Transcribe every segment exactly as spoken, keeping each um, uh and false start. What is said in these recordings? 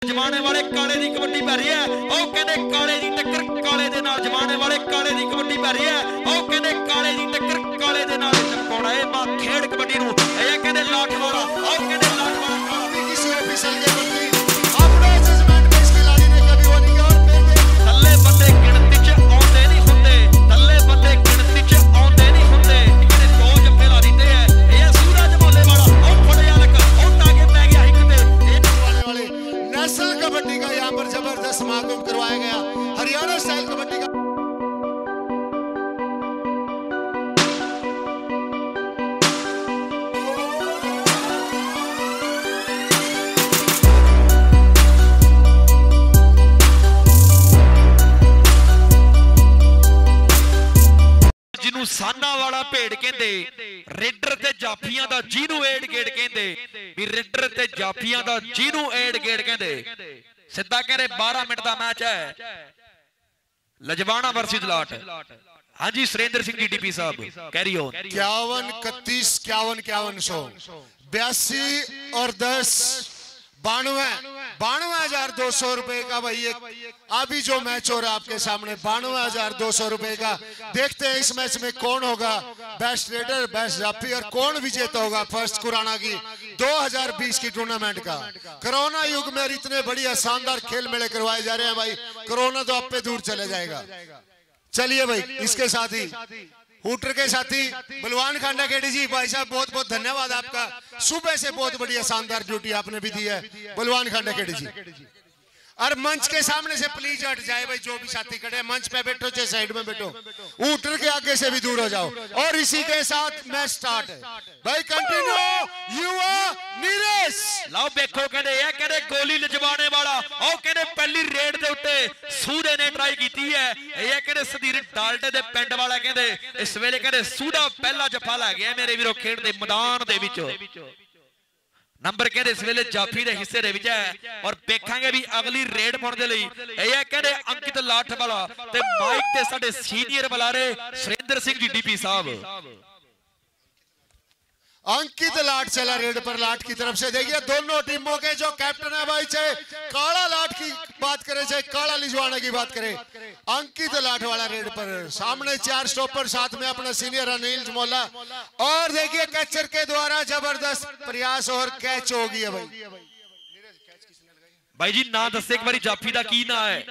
जमाने वाले काले दी कबड्डी पै रही है। ओ कहंदे काले दी टक्कर काले दे नाल जमाने वाले काले दी कबड्डी पै रही है। ओ कहंदे काले दी टक्कर काले दे नाल चमकाउणा ए मां खेड़ कबड्डी नूं ए कहंदे लाठ वाला ओ कहंदे लाठ वाला भी किसी ऑफिसर के प्रति अपने जजमेंट में इस खिलाड़ी ने कभी वो नहीं और थल्ले बंदे गिनती च आउंदे नहीं हुंदे थल्ले बंदे गिनती च आउंदे नहीं हुंदे कहंदे दो जप्पे ला दिंदे है ए सूरज मोले वाला ओ फड़िया लग ओ टागे पै गया हिक ते ए वाले वाले नेशनल कबड्डी का यहां पर जबरदस्त समागम करवाया गया। हरियाणा स्टाइल कबड्डी का साना वाला भेड़ कहंदे रेडर ते जाफियां दा जिन्नू एड गेड़ कहंदे भी रेडर ते जाफियां दा जिन्नू एड गेड़ कहंदे सीधा कहंदे बारह मिनट दा मैच है लजवाना वर्सेस लाट। हाँ जी सुरेंद्र सिंह जी डीपी साहब कैरी ऑन। इक्यावन इकतीस इक्यावन इक्यावन सौ बयासी और दस बानवे बानवे हजार दो सौ रुपए का भाई एक अभी जो मैच हो रहा है आपके सामने बानवे हजार दो सौ रुपए का। देखते हैं इस मैच में कौन होगा बेस्ट रेडर बेस्ट जाफी और कौन विजेता होगा फर्स्ट खुराना की दो हजार बीस की टूर्नामेंट का। कोरोना युग में इतने बढ़िया शानदार खेल मेले करवाए जा रहे हैं भाई कोरोना तो आप पे दूर चले जाएगा। चलिए भाई इसके साथ ही हूटर के साथी बलवान खांडा केडी जी भाई साहब बहुत बहुत धन्यवाद आपका सुबह से बहुत बढ़िया शानदार ड्यूटी आपने भी दी है बलवान खांडा केडी जी। और मंच के सामने से प्लीज हट जाए भाई जो भी साथी खड़े मंच पे बैठो चाहे साइड में बैठो हूटर के आगे से भी दूर हो जाओ। और इसी के साथ मैच स्टार्ट है भाई कंटिन्यू युवा नीरज लाओ देखो कहंदे ये कहंदे गोली लजवाने वाला ओ कहंदे पहली रेड दे उत्ते सूदे ने ट्राई कीती है ये कहंदे सदीर डाल्टे दे पिंड वाला कहंदे इस वेले कहंदे सूदा पहला जफा लै गया मेरे वीरो खेड दे मैदान दे विच नंबर कहते इस वेले जाफी के हिस्से दे विच है। और देखांगे भी अगली रेड पाउण दे लई ये कहंदे अंकित लाठ वाला ते माइक ते साडे सीनियर बुलारे सुरेंद्र सिंह जी डीपी साहब। अंकित लाठ चला रेड पर लाठ की तरफ से देखिए दोनों टीमों के जो कैप्टन है भाई चाहे काला लाठ की बात करे चाहे काला लिजवाना की बात करे अंकित लाठ वाला रेड पर सामने चार स्टॉपर साथ में अपना सीनियर अनिल जमोला। और देखिए कैचर के द्वारा जबरदस्त प्रयास और कैच हो गई है भाई। भाई जी ना दस एक बारी जाफी दा की ना है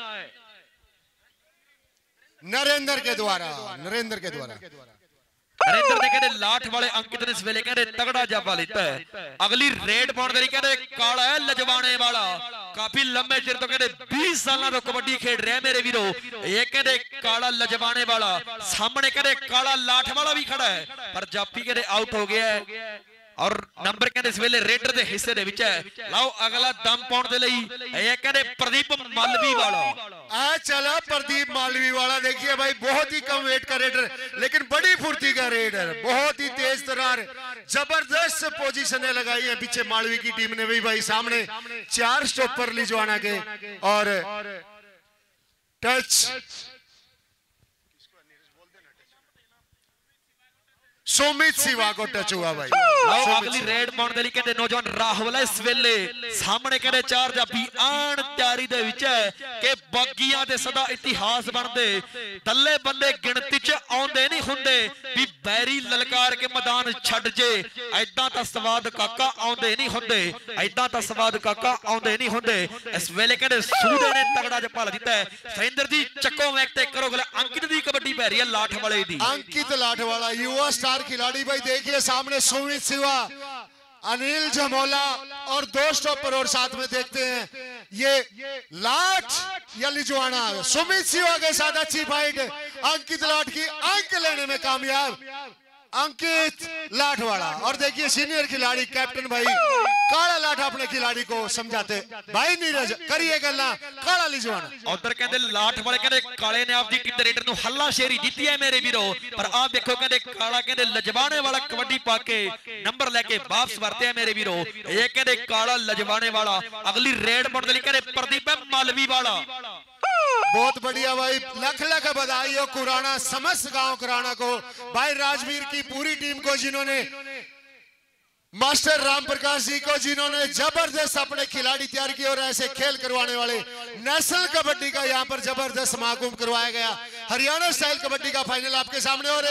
नरेंद्र के द्वारा नरेंद्र के द्वारा नरेंद्र ने कहते लाठ वाले अंकित ने इस वेले कहते तगड़ा जाफा लेता है। अगली रेड पाउण दे कहते काला है लजवाने वाला काफी लंबे चिर तो कहते बीस साल तो कबड्डी खेड रहे मेरे वीरो ये कहते काला लजवाने वाला सामने कहते काला लाठ वाला भी खड़ा है पर जाफी कहते आउट हो गया है। और नंबर कहते इस वेले रेडर दे हिस्से दे विच है। लाओ अगला दम पाउण दे लई ये कहते प्रदीप मालवी वाला आ चला प्रदीप मालवी वाला देखिए भाई बहुत ही कम वेट का रेडर लेकिन बड़ी फुर्ती का रेडर बहुत ही तेज तरार जबरदस्त पोजीशनें लगाई है पीछे मालवी की टीम ने भी भाई सामने चार स्टॉपर लिजवाना के और टच सुमित सिवा को टच हुआ भाई। अगली रेड पाउण दे लई कहते नौजवान राहुल इस वेले सामने कहते चार जाफी आन तैयारी दे विच है कि बागियां दे सदा इतिहास बनदे तल्ले बंदे गिनती च आउंदे नहीं हुंदे भी बैरी ललकार के मैदान छड्ड जे ऐदां तां स्वाद काका आउंदे नहीं हुंदे ऐदां तां स्वाद काका आउंदे नहीं हुंदे। इस वेले कहते सूदे ने तगड़ा जपा दिता है सुरेंद्र जी चक्को मैक ते करो गल अंकित दी कबड्डी पै रही है लाठ वाले दी अंकित लाठ वाला युवा स्टार खिलाड़ी भाई देखिए सामने सुमित सिवा अनिल जमोला और दो स्टॉपर और साथ में देखते हैं ये लाठ या लिजवाना सुमित सिवा के साथ अच्छी फाइट अंकित लाठ की अंक लेने में कामयाब अंकित लाठवाड़ा। और देखिए सीनियर खिलाड़ी कैप्टन भाई काला लाठ अपने खिलाड़ी को समझाते भाई नीरज करिए गल्ला काला लिजवाना उधर कहते लाठ वाले कहते काले ने आपकी टीम दे रेडर नु हल्ला शेरी जीती है मेरे वीरो पर आप देखो कहते काला कहते लजवाने वाला कबड्डी पाके नंबर लेके वापस वरते हैं मेरे वीरो ये कहते काला लजवाने वाला अगली रेड बन गई कहते प्रदीप मालवी वाला बहुत बढ़िया भाई लख लख बधाई हो कुराना समस्त गांव कुराना को भाई राजवीर की पूरी टीम को जिन्होंने मास्टर राम प्रकाश जी को, जिन्होंने जबरदस्त अपने खिलाड़ी तैयार किए और ऐसे खेल करवाने वाले नेशनल कबड्डी का यहाँ पर जबरदस्त महाकुंभ करवाया गया। हरियाणा स्टाइल कबड्डी का फाइनल आपके सामने। और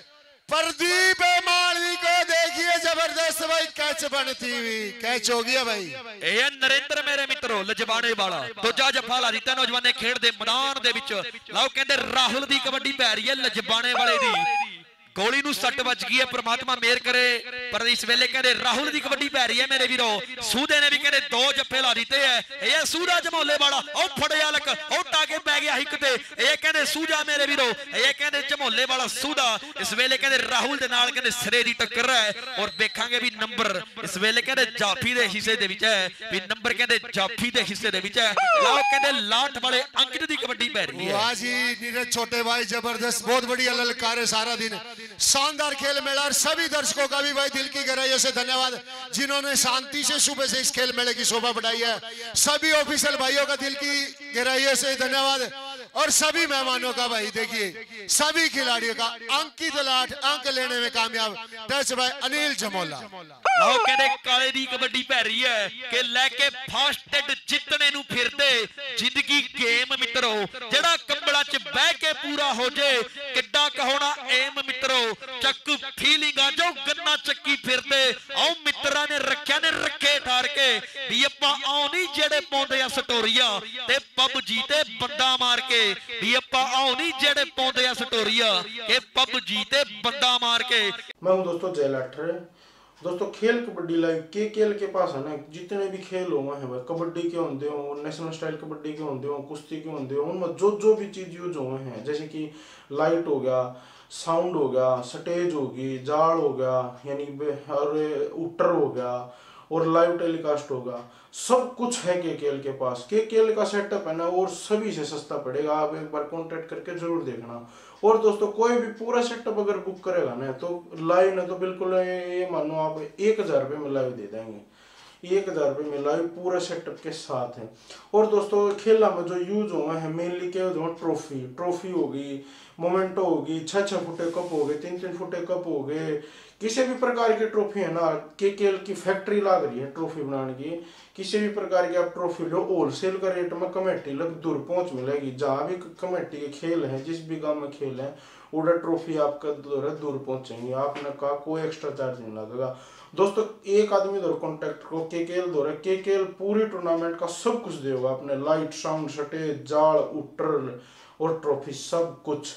प्रदीप मालवी को देखिए, जबरदस्त भाई कैच बनती हुई, कैच हो गया भाई। ਇਹ ਨਰਿੰਦਰ ਮੇਰੇ ਮਿੱਤਰੋ ਲਜਵਾਣੇ ਵਾਲਾ ਦੂਜਾ ਜੱਫਾ ਲਾ ਦਿੱਤਾ ਨੌਜਵਾਨੇ ਖੇਡ ਦੇ ਮੈਦਾਨ ਦੇ ਵਿੱਚ। ਲਓ ਕਹਿੰਦੇ ਰਾਹੁਲ ਦੀ ਕਬੱਡੀ ਪੈ ਰਹੀ ਹੈ ਲਜਵਾਣੇ ਵਾਲੇ ਦੀ। गोली नूं सट बच गई है, परमात्मा मेहर करे। पर इस वेले कहते राहुल की कबड्डी पै रही है मेरे वीरो। सूदे ने भी कहते दो जफ्फे ला दिते है। ये सूदा जमोले वाला ओ फड़िया लक ओ टाके पै गया हिक ते। ये कहते सूजा मेरे वीरो, ये कहते जमोले वाला सूदा। इस वेले कहते राहुल दे नाल कहते सिरे दी टक्कर है। और देखांगे भी नंबर इस वेले कहते जाफी दे हिस्से दे विच है, भी नंबर कहते जाफी दे हिस्से दे विच है। लाओ कहते लाट वाले अंकित दी कबड्डी पै रही है। वाह जी नीरज छोटे भाई, जबरदस्त, बहुत बढ़िया ललकार है सारा दिन। शानदार खेल मेला और सभी दर्शकों का भी भाई दिल की गहराइयों से धन्यवाद, जिन्होंने शांति से सुबह से इस खेल मेले की शोभा बढ़ाई है। सभी ऑफिशियल भाइयों का दिल की गहराइयों से धन्यवाद और सभी मेहमानों का भाई देखिए, सभी खिलाड़ियों का। अंकित लाठ अंक लेने में कामयाब, टच भाई अनिल जमोला। ਲਓ ਕਹਿੰਦੇ ਕਾਲੇ ਦੀ ਕਬੱਡੀ ਪੈ ਰਹੀ ਹੈ ਕਿ ਲੈ ਕੇ ਫਾਸਟਡ ਜਿੱਤਣੇ ਨੂੰ ਫਿਰਦੇ। ਜ਼ਿੰਦਗੀ ਗੇਮ ਮਿੱਤਰੋ, ਜਿਹੜਾ ਕੰਬਲਾਂ 'ਚ ਬਹਿ ਕੇ ਪੂਰਾ ਹੋ ਜੇ ਕਿੱਡਾ ਕਹੋਣਾ ਏਮ ਮਿੱਤਰੋ। ਚੱਕ ਫੀਲਿੰਗਾਂ ਜੋ ਗੰਨਾ ਚੱਕੀ ਫਿਰਦੇ। ਆਓ ਮਿੱਤਰਾਂ ਨੇ ਰੱਖਿਆ ਨੇ ਰੱਖੇ ਠਾਰ ਕੇ ਵੀ ਆਪਾਂ ਆਉ ਨਹੀਂ ਜਿਹੜੇ ਪਾਉਂਦੇ ਆ ਸਟੋਰੀਆਂ ਤੇ ਪਬਜੀ ਤੇ ਬੰਦਾ ਮਾਰ ਕੇ। ਵੀ ਆਪਾਂ ਆਉ ਨਹੀਂ ਜਿਹੜੇ ਪਾਉਂਦੇ ਆ ਸਟੋਰੀਆਂ ਕਿ ਪਬਜੀ ਤੇ ਬੰਦਾ ਮਾਰ के। मैं हूं दोस्तों जय लाठर। दोस्तों खेल कबड्डी लाइव के केल के पास है ना, जितने भी खेल हुए हैं भाई, कबड्डी के होंगे हो, नेशनल स्टाइल कबड्डी के होंगे हो, कुश्ती के होंगे हो, उनमें जो जो भी चीज़ यूज हुए हैं, जैसे कि लाइट हो गया, साउंड हो गया, स्टेज होगी, जाड़ हो गया, यानी और उटर हो गया और लाइव टेलीकास्ट होगा, सब कुछ है के केल के पास। के केल का सेटअप है ना और सभी से सस्ता पड़ेगा। आप एक बार कांटेक्ट करके जरूर देखना। और दोस्तों कोई भी पूरा सेटअप अगर बुक करेगा ना तो लाइव ना तो बिल्कुल ये मानो आप एक हजार रुपये में लाइव दे देंगे। एक हजार रुपये में लाइव पूरा सेटअप के साथ है। और दोस्तों खेला में जो यूज हुआ है मेनली क्या जो ट्रॉफी ट्रॉफी होगी, मोमेंटो होगी, छः छः फुटे कप हो गए, तीन तीन फुटे कप हो गए, किसी भी प्रकार की ट्रॉफी है ना। के केल की फैक्ट्री लग रही है ट्रॉफी बनाने की। किसी भी प्रकार की आप ट्रॉफी लो होलसेल का रेट में कमेटी लग दूर पहुंच मिलेगी। जहाँ भी कमेटी के खेल हैं, जिस भी गांव में खेल है, उधर ट्रॉफी आपका दूर दूर पहुंचेंगे। आपने कहा कोई एक्स्ट्रा चार्ज नहीं लगेगा। दोस्तों एक आदमी दो कॉन्टेक्ट को के केल दो के केल पूरी टूर्नामेंट का सब कुछ देगा अपने, लाइट साउंड स्टेज जाड़ उटर और ट्रॉफी सब कुछ।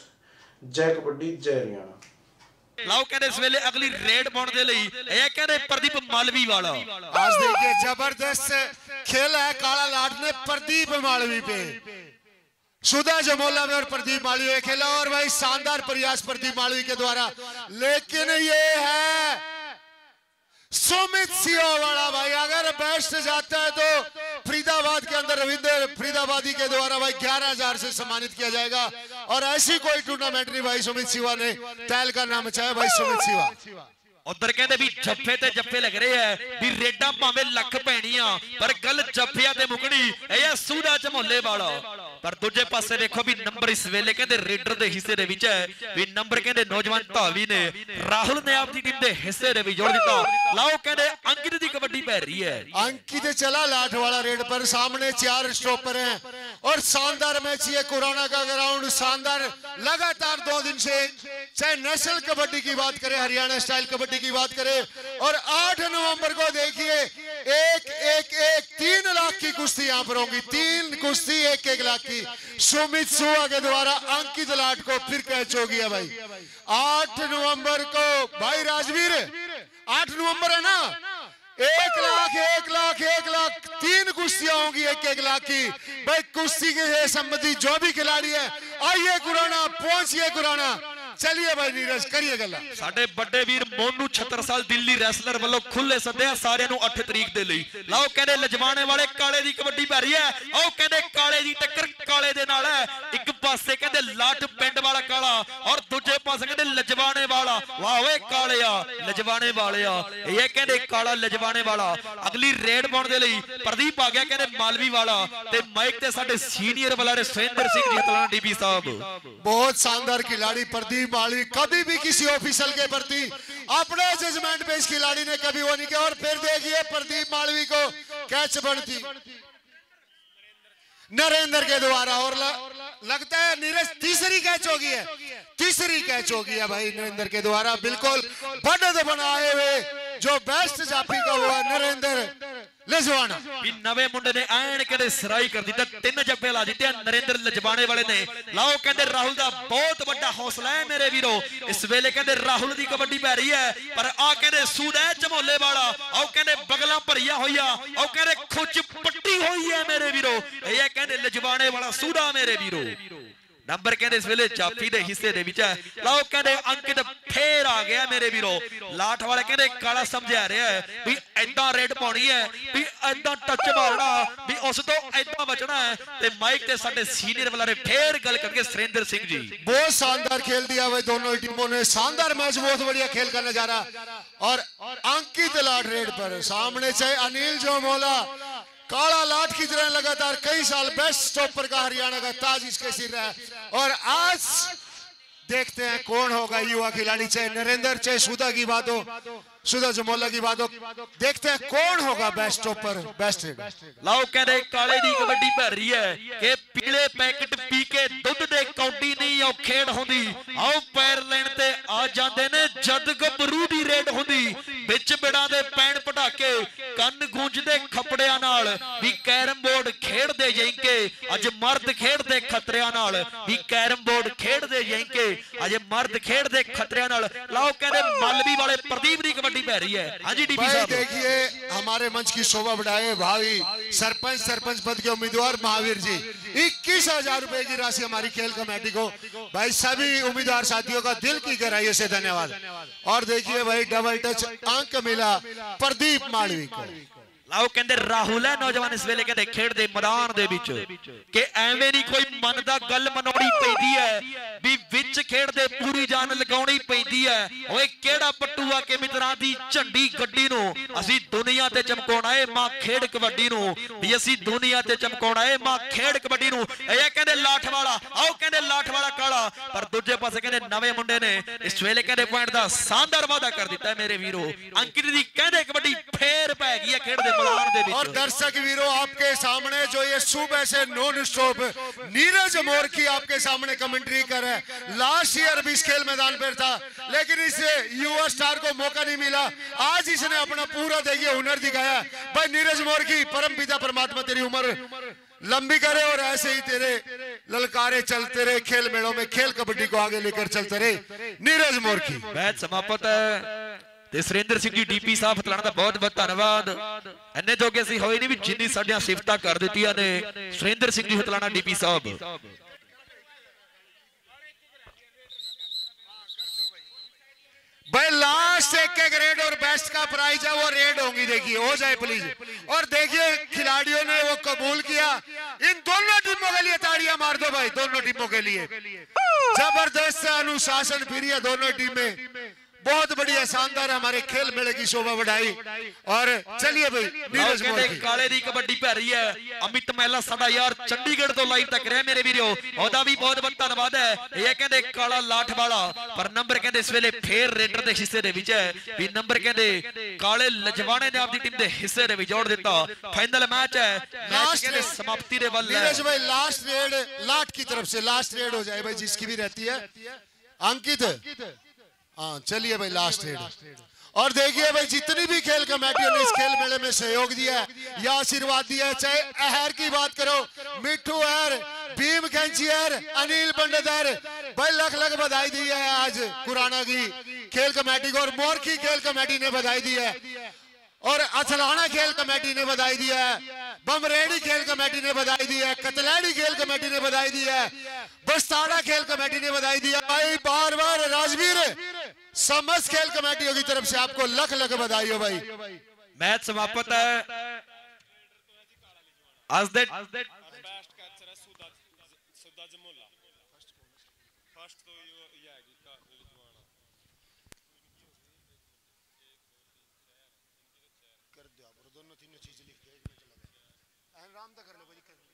जय कबड्डी जय हरियाणा। लाओ कहते इस वेले अगली रेड पाने दे लई ये कहते प्रदीप मालवी वाला। आज देखिए जबरदस्त खेल है, काला लाट ने प्रदीप मालवी पे, सुधा जमोला में और प्रदीप मालवी ने खेला। और भाई शानदार प्रयास प्रदीप मालवी के द्वारा, लेकिन ये है सुमित सिंह वाला भाई। अगर बेस्ट जाता है तो फरीदाबाद के अंदर रविंद्र फरीदाबादी के द्वारा भाई ग्यारह हजार से सम्मानित किया जाएगा। और ऐसी कोई टूर्नामेंट नहीं भाई सुमित सिवा ने तैल का नाम चाहे भाई सुमित सिवा। उधर कहते भी जफ्फे ते जफ्फे लग रहे हैं भी रेडा भावे लख पैनिया पर गल जफ्फिया ते मुकनी ये सूदा जमोले वाला। पर दूजे पासे देखो भी नंबर इस वेले कहते रेडर दे हिस्से दे विच है भी नंबर कहते नौजवान धावी ने राहुल ने अपनी टीम दे हिस्से दे विच जोड़ दिता। लाओ कहते अंकित दी कबड्डी पै रही है। अंकित चला लाठ वाला रेड पर, सामने चार स्टॉपर हैं और शानदार मैच ये कोरोना का ग्राउंड शानदार लगातार दो दिन से, चाहे नेशनल कबड्डी की बात करें, हरियाणा स्टाइल कबड्डी की बात करें। और आठ नवंबर को देखिए एक एक एक तीन लाख की कुश्ती यहां पर होगी, तीन कुश्ती एक एक लाख की। सुमित सुहा के द्वारा अंकित लाट को फिर कैच हो गया भाई। आठ नवंबर को भाई राजवीर, आठ नवंबर है ना, एक लाख एक लाख एक लाख तीन कुश्तियां होंगी एक एक लाख की भाई। कुश्ती के संबंधी जो भी खिलाड़ी है आइए कुराना, पहुंचिए कुराना। चलिए भाई नीरज करिए गल्ला। साडे बड़े वीर मोनू छत्तर साल दिल्ली रेसलर वालों खुले सदे सारे नु अठ तरीक दे लई। लाओ कहते लजवाने वाले काले दी कबड्डी पै रही है। ओ कहते काले दी टक्कर काले दे नाल है। एक पासे कहते लाट पिंड वाला काला और दूजे पासे कहते लजवाने वाला। वाह वे कालिया लजवाने वालिया, ये कहते काला लजवाने वाला। अगली रेड पाउण दे लई प्रदीप आ गया कहते मालवी वाला ते माइक ते साडे सीनियर वाला सुरेंद्र सिंह जी तलाना डीबी साहब। बहुत शानदार खिलाड़ी प्रदीप मालवी, कभी भी किसी ऑफिसर के प्रति अपने जजमेंट पे इस खिलाड़ी ने कभी वो नहीं किया। और फिर देखिए प्रदीप मालवी को कैच बनती नरेंद्र के द्वारा, और ल, लगता है नीरज तीसरी कैच होगी है, तीसरी कैच होगी है भाई नरेंद्र के द्वारा। बिल्कुल बढ़त बनाए हुए जो बेस्ट जाफी का हुआ नरेंद्र लजवाना। नवे मुंडे ने ऐन कहते सराई कर दी, तीन जब्बे ला दिते नरेंद्र लजवाने वाले ने। लाओ कहते राहुल का बहुत बड़ा हौसला है मेरे वीरो। इस वेले कहते राहुल की कबड्डी पै रही है, पर आ कहते सूद है झमोले वाला, आओ कहते बगला भरिया हुई, आओ कहते खुच पट्टी हुई है मेरे वीरो। ये कहते लजवाने वाला सूदा मेरे वीरो। नंबर कहते इस वेले जाफी दे हिस्से दे विच है। लाओ कहते अंकित फेर आ गया मेरे वीरो। लाठ वाले कहते काला समझा रहा है भी ऐदा रेड पानी है, भी ऐदा टच मारना, भी उस तो ऐदा बचना है। ते माइक ते साडे सीनियर वाला ने फेर गल करके सुरेंद्र सिंह जी बहुत शानदार खेल दिया भाई दोनों टीमों ने, शानदार मैच, बहुत बढ़िया खेल का नजारा। और अंकित लाठ रेड पर सामने से अनिल जोमोला काला लाठ की तरह लगातार कई साल बेस्ट स्टॉपर का हरियाणा का ताज इसके सिर है। और आज देखते हैं कौन होगा युवा खिलाड़ी, चाहे नरेंद्र चाहे सुधा की बात हो, सुधा जमोला की बात हो, देखते हैं कौन होगा बेस्ट स्टॉपर बेस्ट रेड। लाओ कहते काले दी कबड्डी भर रही है कि पीले पैकेट पी के दुध दे कौडी नहीं औ खेड़ होंदी। आओ पैर लेन ते आ जांदे ने जद गबरू दी रेड होंदी। विच बिड़ा दे पैण पटाके कन गूंजदे खपड़ियां नाल भी कैरम बोर्ड खेड़दे जाइंके। अज मर्द खेड़दे खतरियां नाल भी कैरम बोर्ड खेड़दे जाइंके। अज मर्द खेड़दे खतरियां नाल। लाओ कहते मलवी वाले प्रदीप दी कबड्डी पै रही है। हाँ जी डीपी साहब देखिए हमारे मंच की शोभा बढ़ाए भावी सरपंच सरपंच पद के उम्मीदवार महावीर जी, इक्कीस हजार रुपए की राशि हमारी खेल कमेटी को। भाई सभी उम्मीदवार साथियों का दिल की गहराइयों से धन्यवाद। और देखिए भाई डबल टच अंक मिला प्रदीप मालवी को। लाओ कहते राहुल है नौजवान इस वेले कहते खेड दे मैदान दे विच कि एवें नहीं कोई मन दा गल मनाउणी पैंदी है भी विच खेड दे पूरी जान लगाउणी पैंदी है। ओए केड़ा पट्टूआ के मित्रां दी झंडी गड्डी नु असी दुनिया ते चमकाउणा है मां खेड कबड्डी नु भी असी दुनिया ते चमकाउणा है मां खेड कबड्डी नु। ए कहते लाठ वाला, आओ कहते लाठ वाला काला, पर दूजे पासे कहते नवे मुंडे ने इस वेले कहते पॉइंट दा शानदार वादा कर दिता है मेरे वीरो। अंकित दी कहते कबड्डी फेर पै गई है खेड दे। और दर्शक वीरों आपके सामने जो ये सुबह से नॉन स्टॉप नीरज मोरकी आपके सामने कमेंट्री कर रहा है। लास्ट ईयर भी इस खेल मैदान पर था लेकिन इस युवा स्टार को मौका नहीं मिला। आज इसने अपना पूरा देखिए हुनर दिखाया। भाई नीरज मोरकी परम पिता परमात्मा तेरी उम्र लंबी करे और ऐसे ही तेरे ललकारे चलते रहे खेल मेलों में, खेल कबड्डी को आगे लेकर चलते रहे नीरज मोरकी। मैच समाप्त है ते सुरेंद्र सिंह जी डीपी साहब फतलाना दा बहुत बहुत धन्यवाद। इन्ने जोगे असीं होए नहीं भी जिन्नी साडियां सिफतां कर दित्तियां ने सुरेंद्र सिंह जी फतलाना डीपी साहब। भाई लास्ट एक एक रेड और बेस्ट का प्राइज है वो रेड होंगी, देखिए हो जाए प्लीज। और देखिए खिलाड़ियों ने वो कबूल किया। इन दोनों टीमों के लिए ताड़ियां मार दो भाई, दोनों टीमों के लिए जबरदस्त अनुशासन फिर है दोनों टीमें। बहुत बढ़िया शानदार हमारे खेल मेले की शोभा बढ़ाई। और चलिए भाई नीरज मोरकी काले दी कबड्डी पै रही है। अमित महला साडा यार चंडीगढ़ तो लाइव तक रहे मेरे वीरो, ओदा भी बहुत बहुत धन्यवाद है। ये कहते काला लाठ वाला, पर नंबर कहते इस वेले फेर रेडर दे हिस्से दे विच है भी नंबर कहते काले लजवाने ने अपनी टीम दे हिस्से दे विच जोड़ दिता। फाइनल मैच है, मैच कहते समाप्ति दे वल है। नीरज भाई लास्ट रेड लाठ की तरफ से लास्ट रेड हो जाए भाई जिसकी भी रहती है। अंकित हाँ चलिए भाई लास्ट रेड। और देखिए भाई जितनी भी खेल कमेटियों ने इस खेल मेले में सहयोग दिया है या आशीर्वाद दिया है, चाहे अहर की बात करो, मिठू अहर, भीम खेंची अहर, अनिल पंडित अहर, भाई लख लख बधाई दी है आज कुराना की खेल कमेटी को। और मोरकी खेल कमेटी ने बधाई दी है, और अथलाना खेल कमेटी ने बधाई दिया है, बमरेडी खेल कमेटी ने बधाई दी है, कतलैडी खेल कमेटी ने बधाई दी है, बस्ताड़ा खेल कमेटी ने बधाई दिया। भाई बार बार राजवीर समस्त खेल कमेटियों की तरफ से आपको लख लख बधाई हो भाई। मैच समाप्त है। आज दे दोनों तीनों चीज लिख के आराम तो कर लो भाई।